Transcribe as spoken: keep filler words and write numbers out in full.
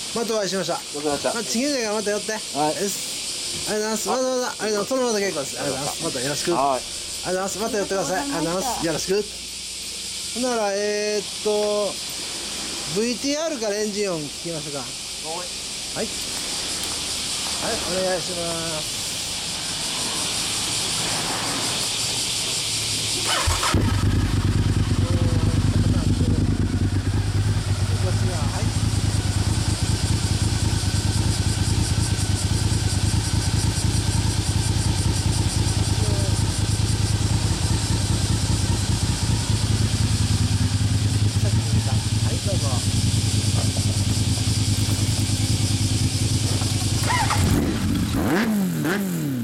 またお会いしました。 ごちそうさまでした。 まあ、次の時からまた寄って。 はい。 です。ありがとうございます。またまた、ありがとうございます。そのまま結構です。ありがとうございます。またよろしく。 はい。 ありがとうございます。また寄ってください。ありがとうございます。よろしく。ほんなら、えー、っと、ブイティーアール からエンジン音聞きましょうか。はい。はい、お願いします。うんうん